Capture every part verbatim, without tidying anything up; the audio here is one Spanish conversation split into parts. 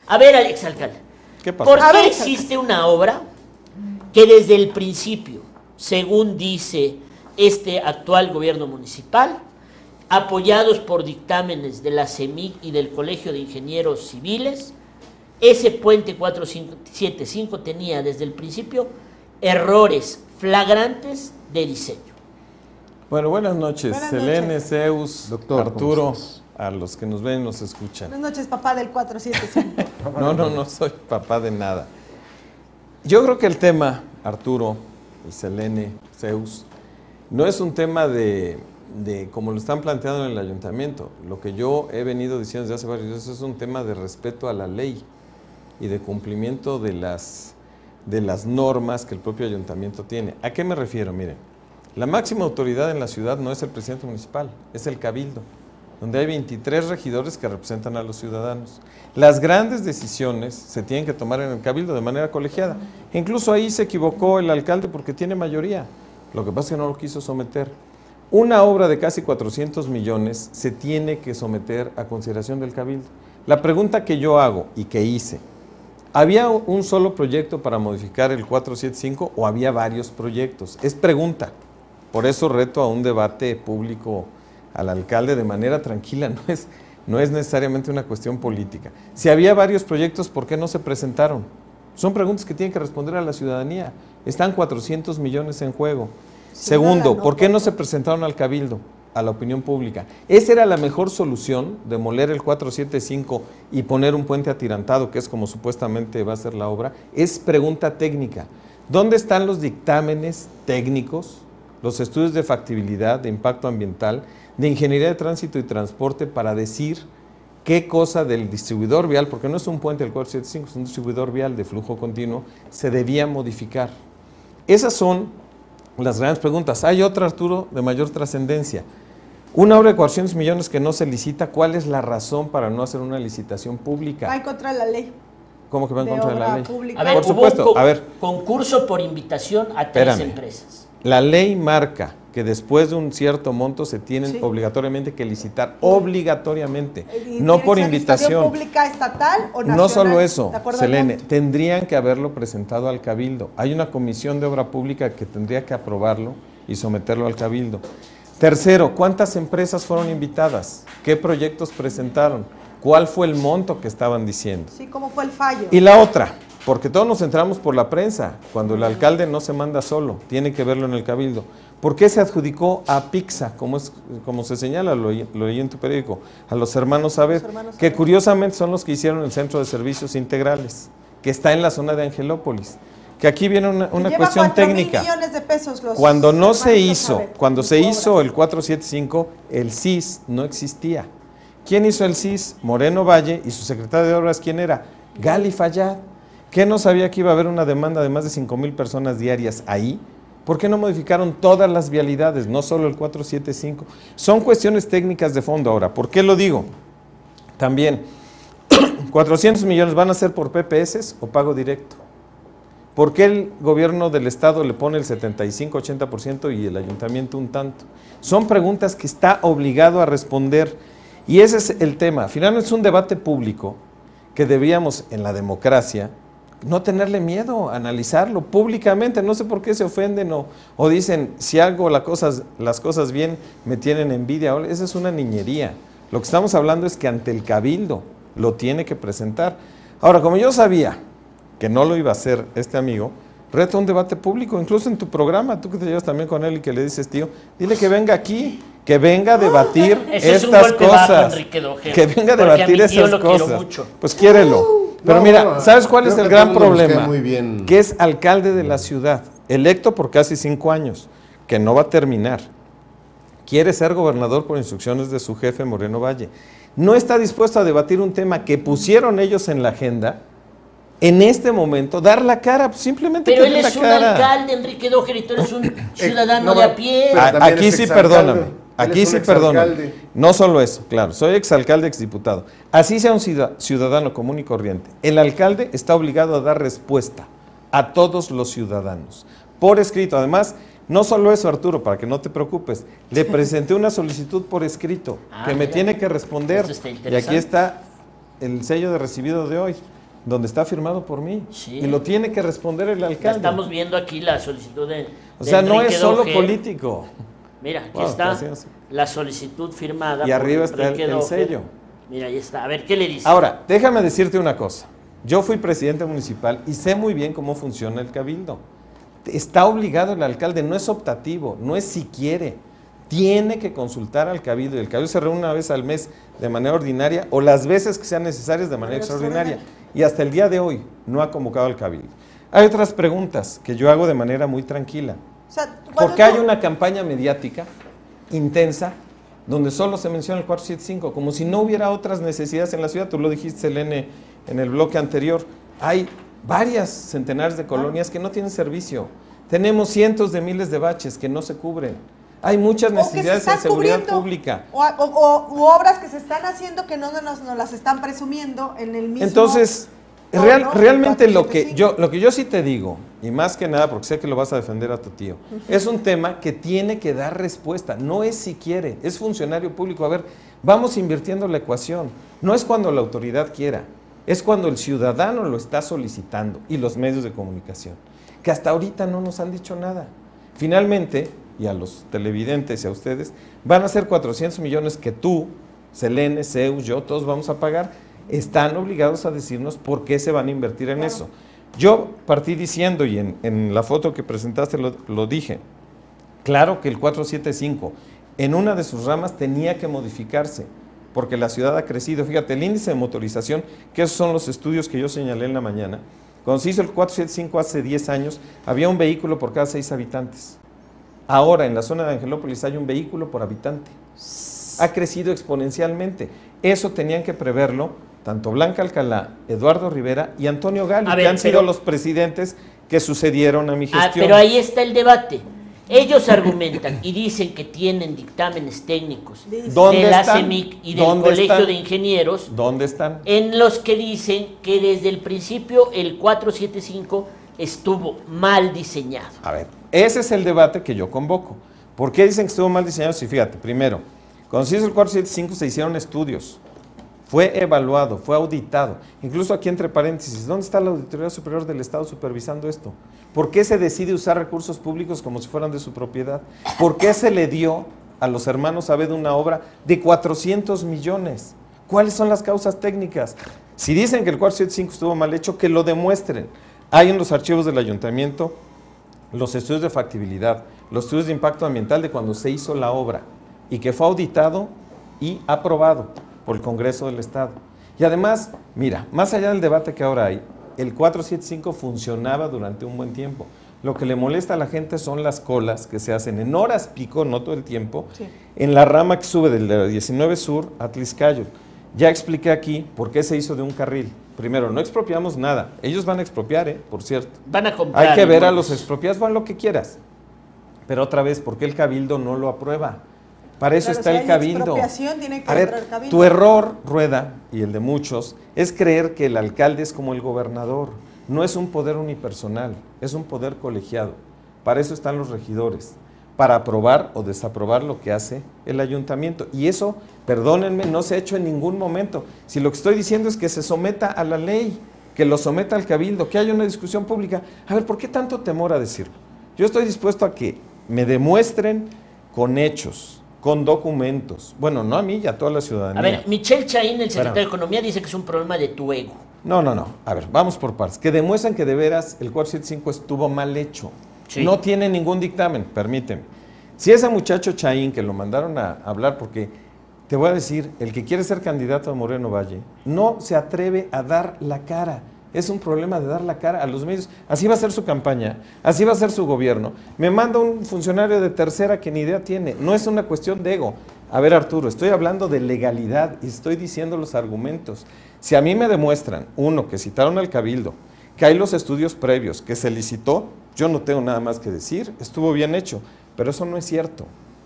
A ver, Alex Alcalde, ¿Qué pasó? ¿por A qué ver, existe una obra que desde el principio, según dice este actual gobierno municipal, apoyados por dictámenes de la CEMIC y del Colegio de Ingenieros Civiles, ese puente cuatrocientos setenta y cinco tenía desde el principio errores flagrantes de diseño? Bueno, buenas noches, Buenas Selene, noches. Zeus, Doctor, Arturo, a los que nos ven y nos escuchan. Buenas noches, papá del cuatro siete cinco. No, no, no soy papá de nada. Yo creo que el tema, Arturo, y Selene, Zeus, no es un tema de, de como lo están planteando en el ayuntamiento. Lo que yo he venido diciendo desde hace varios días es un tema de respeto a la ley y de cumplimiento de las, de las normas que el propio ayuntamiento tiene. ¿A qué me refiero? Miren, la máxima autoridad en la ciudad no es el presidente municipal, es el cabildo, donde hay veintitrés regidores que representan a los ciudadanos. Las grandes decisiones se tienen que tomar en el cabildo de manera colegiada. Incluso ahí se equivocó el alcalde porque tiene mayoría. Lo que pasa es que no lo quiso someter. Una obra de casi cuatrocientos millones se tiene que someter a consideración del cabildo. La pregunta que yo hago y que hice, ¿había un solo proyecto para modificar el cuatrocientos setenta y cinco o había varios proyectos? Es pregunta. Por eso reto a un debate público al alcalde de manera tranquila, no es, no es necesariamente una cuestión política. Si había varios proyectos, ¿por qué no se presentaron? Son preguntas que tienen que responder a la ciudadanía. Están cuatrocientos millones en juego. Sí, Segundo, no, ¿por qué no se presentaron al cabildo, a la opinión pública? ¿Esa era la mejor solución, demoler el cuatrocientos setenta y cinco y poner un puente atirantado, que es como supuestamente va a ser la obra? Es pregunta técnica. ¿Dónde están los dictámenes técnicos, los estudios de factibilidad, de impacto ambiental, de ingeniería de tránsito y transporte para decir qué cosa del distribuidor vial, porque no es un puente del cuatrocientos setenta y cinco, es un distribuidor vial de flujo continuo, se debía modificar? Esas son las grandes preguntas. Hay otra, Arturo, de mayor trascendencia. Una obra de cuatrocientos millones que no se licita, ¿cuál es la razón para no hacer una licitación pública? Va en contra de la ley. ¿Cómo que va en de contra de la obra ley? pública. A ver, Por hubo supuesto, un co- a ver. concurso por invitación a tres Espérame. empresas. La ley marca que después de un cierto monto se tienen Sí. obligatoriamente que licitar, obligatoriamente, ¿Y no tiene por que ser licitación invitación. pública estatal o nacional? No solo eso, ¿De acuerdo Selene, al monto? tendrían que haberlo presentado al cabildo. Hay una comisión de obra pública que tendría que aprobarlo y someterlo al cabildo. Tercero, ¿cuántas empresas fueron invitadas? ¿Qué proyectos presentaron? ¿Cuál fue el monto que estaban diciendo? Sí, ¿cómo fue el fallo? Y la otra, porque todos nos enteramos por la prensa, cuando el alcalde no se manda solo, tiene que verlo en el cabildo. ¿Por qué se adjudicó a Pixa, como, es, como se señala, lo, lo leí en tu periódico, a los hermanos Saber, hermanos que Saber. curiosamente son los que hicieron el Centro de Servicios Integrales, que está en la zona de Angelópolis? Que aquí viene una, una Lleva cuestión cuatro mil técnica. millones de pesos los Cuando no se hermanos hizo, Saber, cuando en se obras. hizo el cuatrocientos setenta y cinco, el C I S no existía. ¿Quién hizo el C I S? Moreno Valle, y su secretario de Obras, ¿quién era? Gali Fayad. ¿Qué no sabía que iba a haber una demanda de más de cinco mil personas diarias ahí? ¿Por qué no modificaron todas las vialidades, no solo el cuatrocientos setenta y cinco? Son cuestiones técnicas de fondo ahora. ¿Por qué lo digo? También, cuatrocientos millones van a ser por P P S o pago directo. ¿Por qué el gobierno del estado le pone el setenta y cinco, ochenta por ciento y el ayuntamiento un tanto? Son preguntas que está obligado a responder y ese es el tema. Finalmente es un debate público que debíamos en la democracia no tenerle miedo, analizarlo públicamente. No sé por qué se ofenden o, o dicen, si hago la cosas, las cosas bien, me tienen envidia. Esa es una niñería. Lo que estamos hablando es que ante el cabildo lo tiene que presentar. Ahora, como yo sabía que no lo iba a hacer este amigo, reto un debate público, incluso en tu programa, tú que te llevas también con él y que le dices, tío, dile que venga aquí, que venga a debatir Ese es un estas golpe bajo, cosas, Enrique Dojera, que venga a porque a debatir mi tío esas lo quiero cosas. mucho. Pues quiérelo. Pero No, mira, no, ¿sabes cuál creo es el que a gran todos nos cae problema? muy bien. Que es alcalde de la ciudad, electo por casi cinco años, que no va a terminar. Quiere ser gobernador por instrucciones de su jefe Moreno Valle. No está dispuesto a debatir un tema que pusieron ellos en la agenda. En este momento, dar la cara, pues simplemente Pero que él dé la es un cara. alcalde, Enrique Dojera, y tú eres un ciudadano no, de a pie. pero A- también Aquí es sí, exalcalde. perdóname. Él Aquí es un sí, perdóname. exalcalde. No solo eso, claro, soy exalcalde, exdiputado. Así sea un ciudad- ciudadano común y corriente. El alcalde está obligado a dar respuesta a todos los ciudadanos, por escrito. Además, no solo eso, Arturo, para que no te preocupes, le presenté una solicitud por escrito Ah, que me mira. tiene que responder. Eso está Y interesante. aquí está el sello de recibido de hoy. donde está firmado por mí. Sí. Y lo tiene que responder el Ya alcalde. estamos viendo aquí la solicitud de, O de sea, no Enrique es solo Doge. político. Mira, aquí Wow, está gracias. la solicitud firmada. Y por arriba está el, Enrique el Doge. sello. Mira, ahí está. A ver, ¿qué le dice? Ahora, déjame decirte una cosa. Yo fui presidente municipal y sé muy bien cómo funciona el cabildo. Está obligado el alcalde, no es optativo, no es si quiere. Tiene que consultar al cabildo y el cabildo se reúne una vez al mes de manera ordinaria o las veces que sean necesarias de manera extraordinaria. Y hasta el día de hoy no ha convocado al cabildo. Hay otras preguntas que yo hago de manera muy tranquila. O sea, ¿Por cuando qué hay tú- una campaña mediática intensa donde solo se menciona el cuatrocientos setenta y cinco? Como si no hubiera otras necesidades en la ciudad. Tú lo dijiste, Selene, en el bloque anterior. Hay varias centenares de colonias que no tienen servicio. Tenemos cientos de miles de baches que no se cubren. Hay muchas o que se necesidades en están seguridad cubriendo, pública. O, o- o- u obras que se están haciendo que no nos, nos las están presumiendo en el mismo. Entonces, tono, real- el realmente lo que, cuatrocientos setenta y yo, lo que yo sí te digo, y más que nada porque sé que lo vas a defender a tu tío, es un tema que tiene que dar respuesta, no es si quiere, es funcionario público. A ver, vamos invirtiendo la ecuación, no es cuando la autoridad quiera, es cuando el ciudadano lo está solicitando y los medios de comunicación, que hasta ahorita no nos han dicho nada. Finalmente, y a los televidentes y a ustedes, van a ser cuatrocientos millones que tú, Selene, Zeus, yo, todos vamos a pagar. Están obligados a decirnos por qué se van a invertir en Claro. eso. Yo partí diciendo, y en, en la foto que presentaste lo, lo dije, claro que el cuatrocientos setenta y cinco en una de sus ramas tenía que modificarse, porque la ciudad ha crecido. Fíjate, el índice de motorización, que esos son los estudios que yo señalé en la mañana, cuando se hizo el cuatrocientos setenta y cinco hace diez años, había un vehículo por cada seis habitantes. Ahora, en la zona de Angelópolis hay un vehículo por habitante. Ha crecido exponencialmente. Eso tenían que preverlo tanto Blanca Alcalá, Eduardo Rivera y Antonio Gali, A que ver, han sido pero- los presidentes que sucedieron a mi Ah, gestión. pero ahí está el debate. Ellos argumentan y dicen que tienen dictámenes técnicos ¿Dónde de la están? CEMIC y del ¿Dónde Colegio están? de Ingenieros, ¿Dónde están? en los que dicen que desde el principio el cuatrocientos setenta y cinco estuvo mal diseñado. A ver, ese es el debate que yo convoco. ¿Por qué dicen que estuvo mal diseñado? Sí, fíjate, primero, cuando se hizo el cuatrocientos setenta y cinco se hicieron estudios, fue evaluado, fue auditado. Incluso aquí entre paréntesis, ¿dónde está la Auditoría Superior del Estado supervisando esto? ¿Por qué se decide usar recursos públicos como si fueran de su propiedad? ¿Por qué se le dio a los hermanos Abed una obra de cuatrocientos millones? ¿Cuáles son las causas técnicas? Si dicen que el cuatrocientos setenta y cinco estuvo mal hecho, que lo demuestren. Hay en los archivos del ayuntamiento los estudios de factibilidad, los estudios de impacto ambiental de cuando se hizo la obra y que fue auditado y aprobado por el Congreso del Estado. Y además, mira, más allá del debate que ahora hay, el cuatrocientos setenta y cinco funcionaba durante un buen tiempo. Lo que le molesta a la gente son las colas que se hacen en horas pico, no todo el tiempo, Sí. en la rama que sube del de la diecinueve Sur a Tliscayol. Ya expliqué aquí por qué se hizo de un carril. Primero, no expropiamos nada. Ellos van a expropiar, ¿eh? Por cierto. Van a comprar. Hay que ver a inmuebles. los expropiados, van lo que quieras. Pero otra vez, ¿por qué el cabildo no lo aprueba? Para eso Claro, está si el hay cabildo. expropiación, tiene que A ver, entrar el cabildo. tu error, Rueda, y el de muchos, es creer que el alcalde es como el gobernador. No es un poder unipersonal, es un poder colegiado. Para eso están los regidores, para aprobar o desaprobar lo que hace el ayuntamiento. Y eso, perdónenme, no se ha hecho en ningún momento. Si lo que estoy diciendo es que se someta a la ley, que lo someta al cabildo, que haya una discusión pública. A ver, ¿por qué tanto temor a decirlo? Yo estoy dispuesto a que me demuestren con hechos, con documentos. Bueno, no a mí y a toda la ciudadanía. A ver, Michelle Chaín, el secretario Espérame. de Economía, dice que es un problema de tu ego. No, no, no. A ver, vamos por partes. Que demuestran que de veras el cuatrocientos setenta y cinco estuvo mal hecho. Sí. No tiene ningún dictamen, permíteme. Si ese muchacho Chaín, que lo mandaron a hablar, porque te voy a decir, el que quiere ser candidato a Moreno Valle, no se atreve a dar la cara. Es un problema de dar la cara a los medios. Así va a ser su campaña, así va a ser su gobierno. Me manda un funcionario de tercera que ni idea tiene. No es una cuestión de ego. A ver, Arturo, estoy hablando de legalidad y estoy diciendo los argumentos. Si a mí me demuestran, uno, que citaron al cabildo, que hay los estudios previos, que se licitó, yo no tengo nada más que decir, estuvo bien hecho, pero eso no es cierto.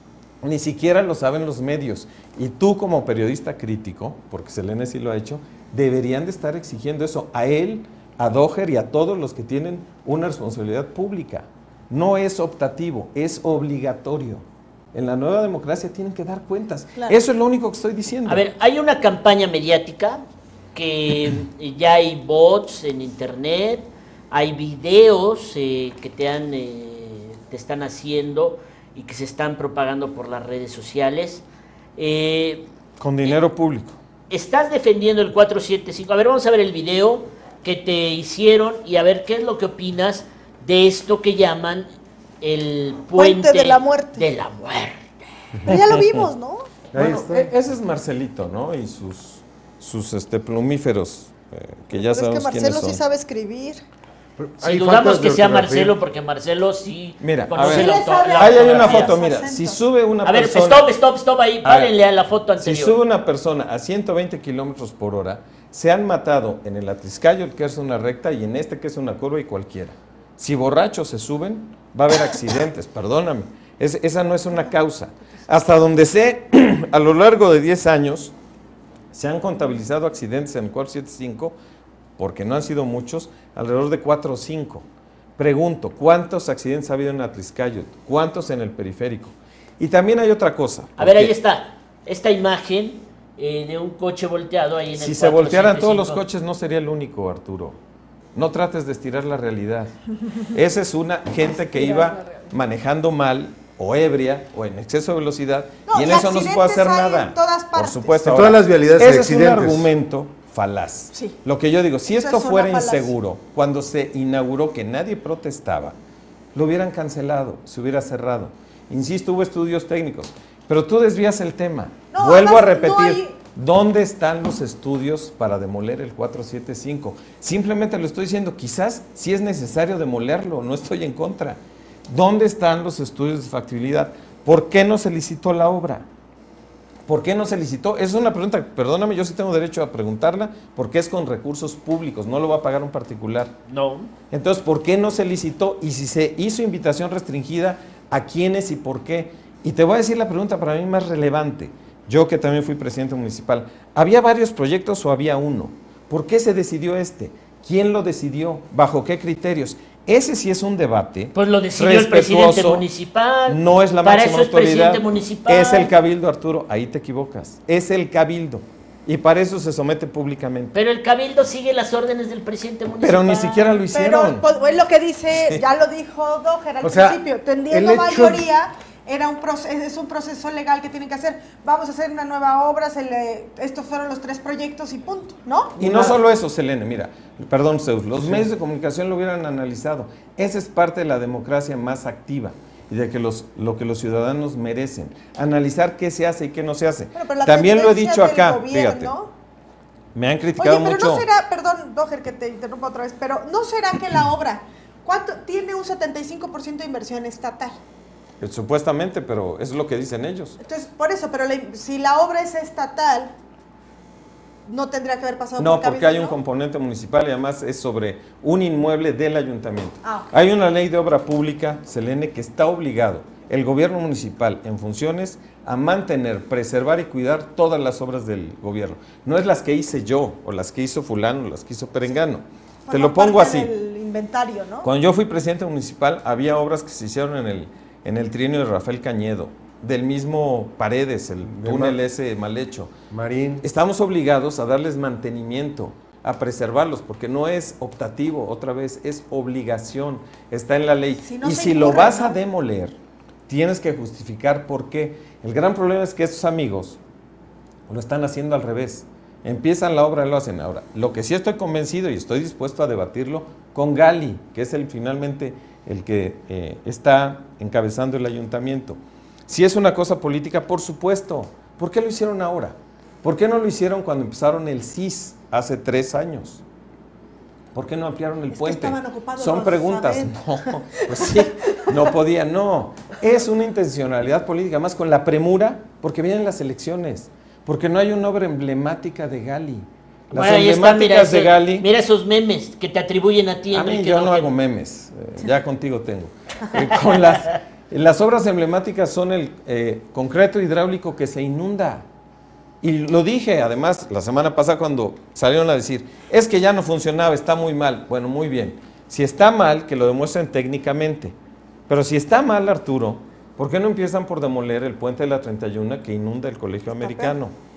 Ni siquiera lo saben los medios. Y tú como periodista crítico, porque Selene sí lo ha hecho, deberían de estar exigiendo eso a él, a Doher y a todos los que tienen una responsabilidad pública. No es optativo, es obligatorio. En la nueva democracia tienen que dar cuentas. Claro. Eso es lo único que estoy diciendo. A ver, hay una campaña mediática que ya hay bots en internet, hay videos eh, que te, han, eh, te están haciendo y que se están propagando por las redes sociales. Eh, Con dinero público. Estás defendiendo el cuatrocientos setenta y cinco. A ver, vamos a ver el video que te hicieron y a ver qué es lo que opinas de esto que llaman el puente, Puente de la muerte. De la muerte. Pero ya lo vimos, ¿no? Bueno, e- ese es Marcelito, ¿no? Y sus, sus este, plumíferos, eh, que ya Pero es sabemos que Marcelo quiénes son. sí sabe escribir. Si Hay dudamos faltas de que sea ortografía. Marcelo, porque Marcelo sí Mira, a conoce ver. la Sí le sabe auto- la Ahí hay una ortografía. foto, mira, Acento. si sube una A ver, persona... stop, stop, stop ahí, A ver, párenle a la foto Si anterior. sube una persona a ciento veinte kilómetros por hora, se han matado en el Atliscayo, que es una recta, y en este que es una curva y cualquiera. Si borrachos se suben, va a haber accidentes, perdóname. Es- esa no es una causa. Hasta donde sé, a lo largo de diez años, se han contabilizado accidentes en el cuatrocientos setenta y cinco, porque no han sido muchos, alrededor de cuatro o cinco. Pregunto, ¿cuántos accidentes ha habido en Atliscayo? ¿Cuántos en el periférico? Y también hay otra cosa. A ver, porque ahí está. Esta imagen eh, de un coche volteado ahí en el Si se voltearan todos los cuatrocientos setenta y cinco. coches, no sería el único, Arturo. No trates de estirar la realidad. Esa es una gente que iba manejando mal, o ebria, o en exceso de velocidad, No, y en y eso no se puede hacer accidentes hay nada. en todas Por partes. supuesto. En todas las vialidades hay ese es un accidentes. argumento falaz. Sí. Lo que yo digo, si Eso esto es una fuera falacia. inseguro, cuando se inauguró que nadie protestaba, lo hubieran cancelado, se hubiera cerrado. Insisto, hubo estudios técnicos, pero tú desvías el tema. No, Vuelvo a además, repetir, no hay- ¿dónde están los estudios para demoler el cuatrocientos setenta y cinco? Simplemente lo estoy diciendo, quizás sí es necesario demolerlo, no estoy en contra. ¿Dónde están los estudios de factibilidad? ¿Por qué no se licitó la obra? ¿Por qué no se licitó? Esa es una pregunta, perdóname, yo sí tengo derecho a preguntarla, porque es con recursos públicos, no lo va a pagar un particular. No. Entonces, ¿por qué no se licitó? Y si se hizo invitación restringida, ¿a quiénes y por qué? Y te voy a decir la pregunta para mí más relevante. Yo que también fui presidente municipal, ¿había varios proyectos o había uno? ¿Por qué se decidió este? ¿Quién lo decidió? ¿Bajo qué criterios? Ese sí es un debate. Pues lo decidió el presidente respetuoso. municipal. No es la Para máxima eso es autoridad. presidente municipal. Es el cabildo, Arturo. Ahí te equivocas. Es el cabildo. Y para eso se somete públicamente. Pero el cabildo sigue las órdenes del presidente municipal. Pero ni siquiera lo Pero hicieron. pues, es lo que dice, ya lo dijo Doher al O sea, principio, tendiendo el hecho- mayoría, era un proceso, es un proceso legal que tienen que hacer. Vamos a hacer una nueva obra, se le, estos fueron los tres proyectos y punto, ¿no? Y no solo eso, Selene, mira, perdón, Zeus, los medios de comunicación lo hubieran analizado. Esa es parte de la democracia más activa y de que los, lo que los ciudadanos merecen. Analizar qué se hace y qué no se hace. Bueno, pero la También lo he tendencia dicho del acá, gobierno- fíjate. Me han criticado Oye, pero mucho. no será, perdón, Doher, que te interrumpa otra vez, pero ¿no será que la obra cuánto tiene un setenta y cinco por ciento de inversión estatal? Eh, Supuestamente, pero es lo que dicen ellos. Entonces, por eso, pero la- si la obra es estatal, no tendría que haber pasado No, por porque cabildo, hay un ¿no? componente municipal y además es sobre un inmueble del ayuntamiento. Ah, ok. Hay una ley de obra pública, Selene, que está obligado el gobierno municipal en funciones a mantener, preservar y cuidar todas las obras del gobierno. No es las que hice yo, o las que hizo fulano, o las que hizo perengano. Te Forma lo pongo parte así. del inventario, ¿no? Cuando yo fui presidente municipal, había obras que se hicieron en el, en el trienio de Rafael Cañedo, del mismo Paredes, el De túnel Ma- ese mal hecho. Marín. Estamos obligados a darles mantenimiento, a preservarlos, porque no es optativo, otra vez, es obligación, está en la ley. Si no y se si lo incurre, vas ¿no? a demoler, tienes que justificar por qué. El gran problema es que estos amigos lo están haciendo al revés. Empiezan la obra y lo hacen ahora. Lo que sí estoy convencido y estoy dispuesto a debatirlo con Gali, que es el finalmente el que eh, está encabezando el ayuntamiento. Si es una cosa política, por supuesto. ¿Por qué lo hicieron ahora? ¿Por qué no lo hicieron cuando empezaron el C I S hace tres años? ¿Por qué no ampliaron el Es que puente? estaban ocupados, Son Rosa, preguntas. ¿saben? No, pues sí, no podía, no. Es una intencionalidad política, más con la premura, porque vienen las elecciones, porque no hay una obra emblemática de Gali. Las Bueno, ahí está, mira, emblemáticas de ese- Gali. mira esos memes que te atribuyen a ti. A mí Enrique yo no Doher. hago memes, eh, ya contigo tengo. Eh, con las, las obras emblemáticas son el eh, concreto hidráulico que se inunda. Y lo dije, además, la semana pasada cuando salieron a decir, es que ya no funcionaba, está muy mal. Bueno, muy bien. Si está mal, que lo demuestren técnicamente. Pero si está mal, Arturo, ¿por qué no empiezan por demoler el puente de la treinta y uno que inunda el Colegio Americano?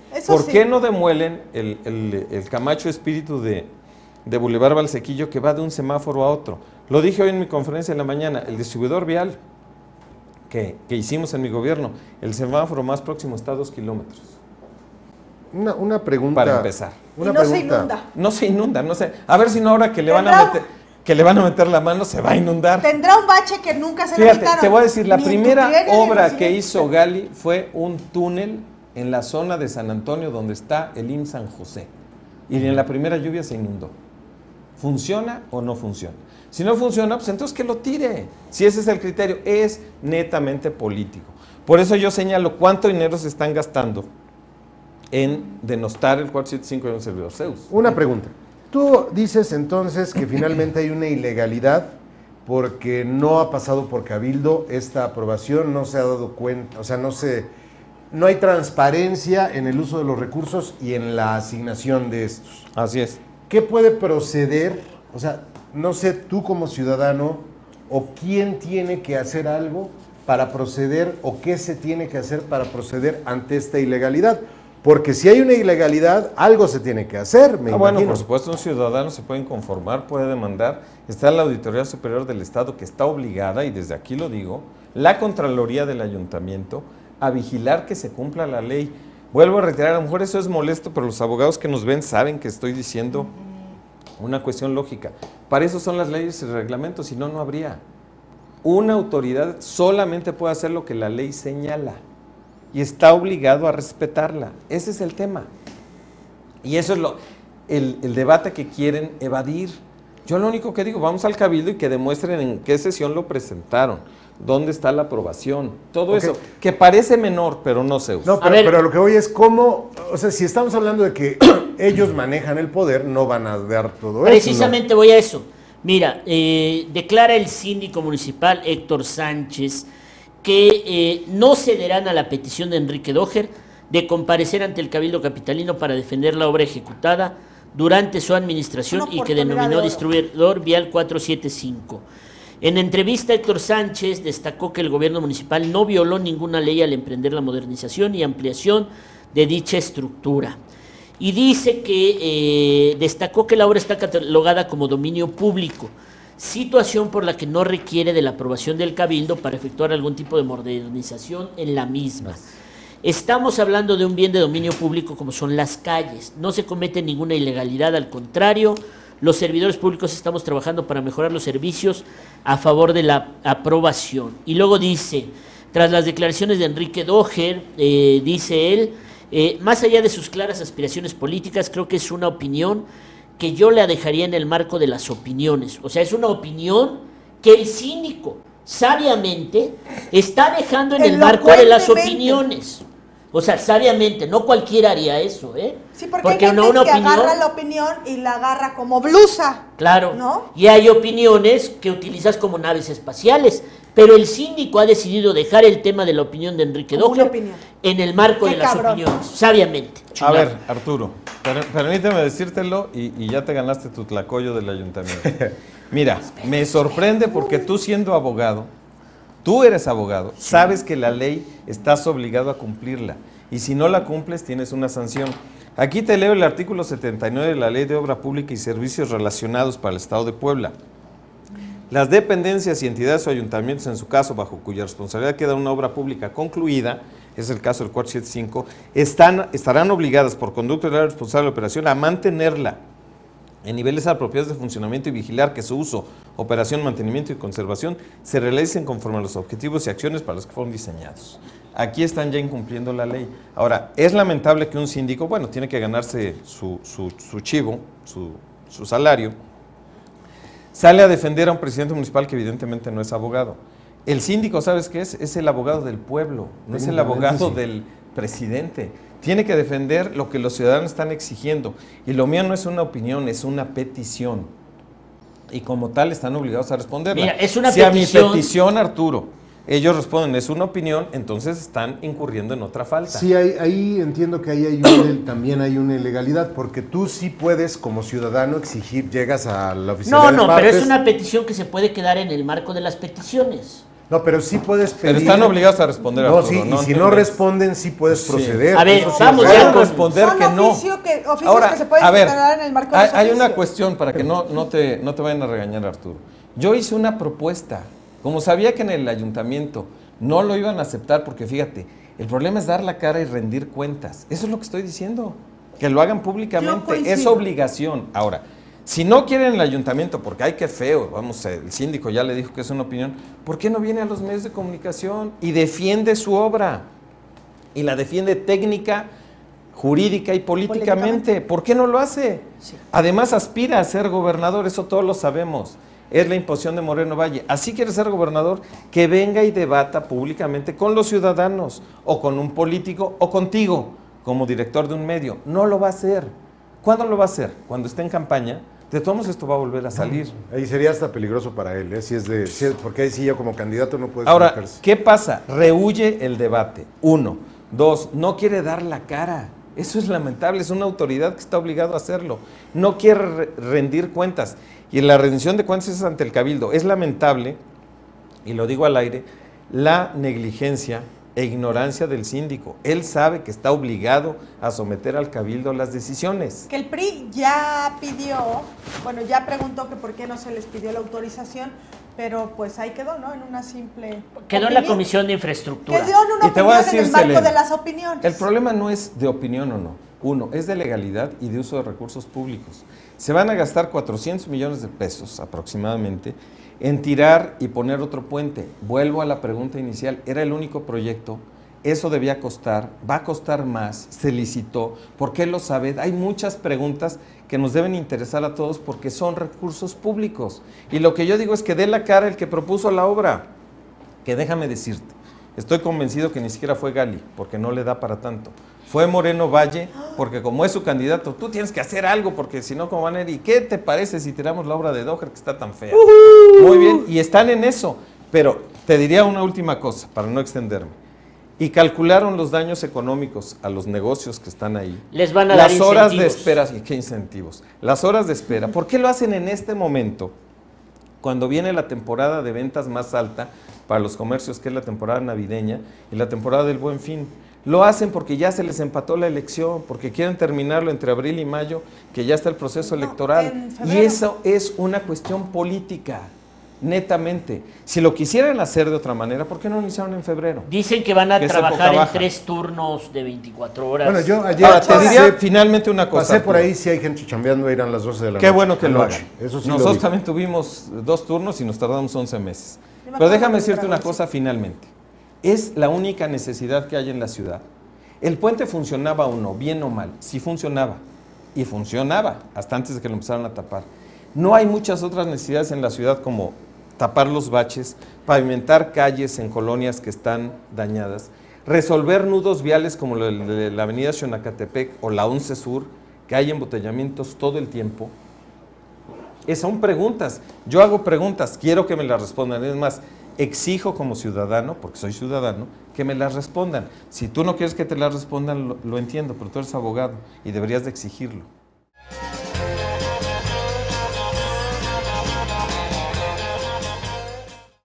Eso ¿Por sí. qué no demuelen el, el, el Camacho Espíritu de, de Boulevard Valsequillo que va de un semáforo a otro? Lo dije hoy en mi conferencia en la mañana, el distribuidor vial que, que hicimos en mi gobierno, el semáforo más próximo está a dos kilómetros. Una, una pregunta. Para empezar. Una y no pregunta. se inunda. No se inunda, no sé. A ver si no ahora que le van a ¿Tendrá- meter, que le van a meter la mano se va a inundar. Tendrá un bache que nunca se le Fíjate, quitaron. te voy a decir, la Ni en tu primera trienio, ni en obra el que siguiente. hizo Gali fue un túnel en la zona de San Antonio donde está el I M S S San José. Y en la primera lluvia se inundó. ¿Funciona o no funciona? Si no funciona, pues entonces que lo tire. Si ese es el criterio, es netamente político. Por eso yo señalo cuánto dinero se están gastando en denostar el cuatrocientos setenta y cinco de un servidor Zeus. Una pregunta. Tú dices entonces que finalmente hay una ilegalidad porque no ha pasado por Cabildo esta aprobación, no se ha dado cuenta, o sea, no se, no hay transparencia en el uso de los recursos y en la asignación de estos. Así es. ¿Qué puede proceder? O sea, no sé tú como ciudadano o quién tiene que hacer algo para proceder o qué se tiene que hacer para proceder ante esta ilegalidad. Porque si hay una ilegalidad, algo se tiene que hacer, me Ah, bueno, imagino. por supuesto, un ciudadano se puede inconformar, puede demandar. Está la Auditoría Superior del Estado que está obligada, y desde aquí lo digo, la Contraloría del Ayuntamiento, a vigilar que se cumpla la ley. Vuelvo a retirar, a lo mejor eso es molesto, pero los abogados que nos ven saben que estoy diciendo una cuestión lógica. Para eso son las leyes y reglamentos, si no, no habría. Una autoridad solamente puede hacer lo que la ley señala y está obligado a respetarla. Ese es el tema. Y eso es lo, el, el debate que quieren evadir. Yo lo único que digo, vamos al Cabildo y que demuestren en qué sesión lo presentaron, dónde está la aprobación, todo Ok. eso, que parece menor, pero no se usa. No, pero, ver. pero lo que voy es cómo, o sea, si estamos hablando de que ellos manejan el poder, no van a dar todo eso. Precisamente voy a eso. Mira, eh, declara el síndico municipal Héctor Sánchez que eh, no cederán a la petición de Enrique Doher de comparecer ante el Cabildo Capitalino para defender la obra ejecutada durante su administración Una y que oportunidad denominó de oro. distribuidor vial cuatrocientos setenta y cinco. En entrevista, Héctor Sánchez destacó que el gobierno municipal no violó ninguna ley al emprender la modernización y ampliación de dicha estructura. Y dice que eh, destacó que la obra está catalogada como dominio público, situación por la que no requiere de la aprobación del Cabildo para efectuar algún tipo de modernización en la misma. Estamos hablando de un bien de dominio público como son las calles. No se comete ninguna ilegalidad, al contrario, los servidores públicos estamos trabajando para mejorar los servicios a favor de la aprobación. Y luego dice, tras las declaraciones de Enrique Doher, eh, dice él, eh, más allá de sus claras aspiraciones políticas, creo que es una opinión que yo la dejaría en el marco de las opiniones. O sea, es una opinión que el cínico sabiamente está dejando en el marco de las Elocuentemente. opiniones. O sea, sabiamente, no cualquiera haría eso, ¿eh? Sí, porque, hay gente no una que opinión, agarra la opinión y la agarra como blusa. claro, ¿no? y hay opiniones que utilizas como naves espaciales, pero el síndico ha decidido dejar el tema de la opinión de Enrique Como una Doher opinión. en el marco Qué de las cabrón. opiniones, sabiamente. A chingado. ver, Arturo, per- permíteme decírtelo y, y ya te ganaste tu tlacoyo del ayuntamiento. Mira, me sorprende porque tú siendo abogado, tú eres abogado, sabes que la ley estás obligado a cumplirla y si no la cumples tienes una sanción. Aquí te leo el artículo setenta y nueve de la Ley de Obra Pública y Servicios Relacionados para el Estado de Puebla. Las dependencias y entidades o ayuntamientos, en su caso, bajo cuya responsabilidad queda una obra pública concluida, es el caso del cuatrocientos setenta y cinco, están, estarán obligadas por conducto del área responsable de la operación a mantenerla en niveles apropiados de funcionamiento y vigilar que su uso, operación, mantenimiento y conservación se realicen conforme a los objetivos y acciones para los que fueron diseñados. Aquí están ya incumpliendo la ley. Ahora, es lamentable que un síndico, bueno, tiene que ganarse su, su, su chivo, su, su salario, sale a defender a un presidente municipal que evidentemente no es abogado. El síndico, ¿sabes qué es? Es el abogado del pueblo, no es el abogado sí. del presidente. Tiene que defender lo que los ciudadanos están exigiendo. Y lo mío no es una opinión, es una petición. Y como tal están obligados a responderla. Mira, es una si petición- a mi petición, Arturo, ellos responden, es una opinión, entonces están incurriendo en otra falta. Sí, ahí, ahí entiendo que ahí hay un- también hay una ilegalidad, porque tú sí puedes como ciudadano exigir, llegas a la oficina No, de no, partes. pero es una petición que se puede quedar en el marco de las peticiones. No, pero sí puedes pedir... Pero están obligados a responder, No, Arturo, sí, y no si entiendes. no responden, sí puedes Sí. proceder. A ver, Eso sí vamos es ya real. con- responder Son que no. oficio que- oficios Ahora, que se pueden a ver, declarar en el marco de hay, los hay una oficios. cuestión para que no, no, te, no te vayan a regañar, Arturo. Yo hice una propuesta, como sabía que en el ayuntamiento no lo iban a aceptar, porque fíjate, el problema es dar la cara y rendir cuentas. Eso es lo que estoy diciendo, que lo hagan Yo públicamente, coincido. es obligación. Ahora, si no quieren el ayuntamiento, porque hay que feo, vamos, el síndico ya le dijo que es una opinión, ¿por qué no viene a los medios de comunicación y defiende su obra? Y la defiende técnica, jurídica y políticamente. Políticamente. ¿Por qué no lo hace? Sí. Además aspira a ser gobernador, eso todos lo sabemos. Es la imposición de Moreno Valle. Así quiere ser gobernador, que venga y debata públicamente con los ciudadanos, o con un político, o contigo, como director de un medio. No lo va a hacer. ¿Cuándo lo va a hacer? Cuando esté en campaña. De todos modos esto va a volver a salir. Ahí sería hasta peligroso para él, ¿eh? Si es de, si es- porque ahí sí ya como candidato no puede Ahora, colocarse. ¿qué pasa? Rehuye el debate. Uno. Dos, no quiere dar la cara. Eso es lamentable, es una autoridad que está obligado a hacerlo. No quiere re- rendir cuentas. Y la rendición de cuentas es ante el cabildo. Es lamentable, y lo digo al aire, la negligencia e ignorancia del síndico. Él sabe que está obligado a someter al cabildo las decisiones. Que el P R I ya pidió, bueno, ya preguntó que por qué no se les pidió la autorización, pero pues ahí quedó, ¿no? En una simple Quedó en la opinión. Comisión de Infraestructura. Quedó en una Y te voy a opinión en decir, el marco Selene, de las opiniones. El problema no es de opinión o no. Uno, es de legalidad y de uso de recursos públicos. Se van a gastar cuatrocientos millones de pesos aproximadamente en tirar y poner otro puente. Vuelvo a la pregunta inicial, era el único proyecto, eso debía costar, va a costar más, se licitó, ¿por qué lo sabe? Hay muchas preguntas que nos deben interesar a todos porque son recursos públicos. Y lo que yo digo es que dé la cara el que propuso la obra, que déjame decirte, estoy convencido que ni siquiera fue Gali, porque no le da para tanto. Fue Moreno Valle, porque como es su candidato, tú tienes que hacer algo, porque si no, ¿cómo van a ir? ¿Y qué te parece si tiramos la obra de Doher, que está tan fea? Muy bien, y están en eso. Pero te diría una última cosa, para no extenderme. Y calcularon los daños económicos a los negocios que están ahí. Les van a dar Las horas de incentivos. espera, ¿y qué incentivos? Las horas de espera. ¿Por qué lo hacen en este momento, cuando viene la temporada de ventas más alta para los comercios, que es la temporada navideña y la temporada del Buen Fin? Lo hacen porque ya se les empató la elección, porque quieren terminarlo entre abril y mayo, que ya está el proceso No, electoral. en Y febrero. eso es una cuestión política, netamente. Si lo quisieran hacer de otra manera, ¿por qué no lo hicieron en febrero? Dicen que van a Que es trabajar época en baja. tres turnos de veinticuatro horas. Bueno, yo ayer Ahora, te pasé- diría finalmente una cosa. pasé por Arturo. ahí, si hay gente chambeando, eran las doce de la Qué noche. bueno que lo Anoche. hagan. Eso sí lo Nosotros vi. también tuvimos dos turnos y nos tardamos once meses. Yo me Pero acuerdo déjame que decirte me una grabó, cosa finalmente. Es la única necesidad que hay en la ciudad. ¿El puente funcionaba o no? Bien o mal. Sí funcionaba. Y funcionaba hasta antes de que lo empezaran a tapar. No hay muchas otras necesidades en la ciudad como tapar los baches, pavimentar calles en colonias que están dañadas, resolver nudos viales como el de la avenida Xonacatepec o la once Sur, que hay embotellamientos todo el tiempo. Eh, son preguntas. Yo hago preguntas, quiero que me las respondan. Es más, exijo como ciudadano, porque soy ciudadano, que me las respondan. Si tú no quieres que te las respondan, lo, lo entiendo, pero tú eres abogado y deberías de exigirlo.